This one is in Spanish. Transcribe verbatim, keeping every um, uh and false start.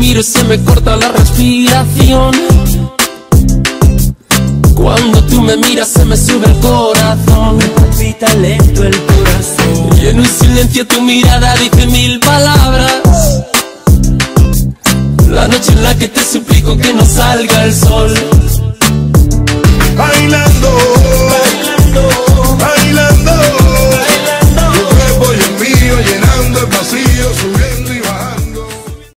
miro se me corta la respiración. Cuando tú me miras se me sube el corazón. Me palpita lento el corazón. Y en un silencio tu mirada dice mil palabras. La noche en la que te suplico que no salga el sol.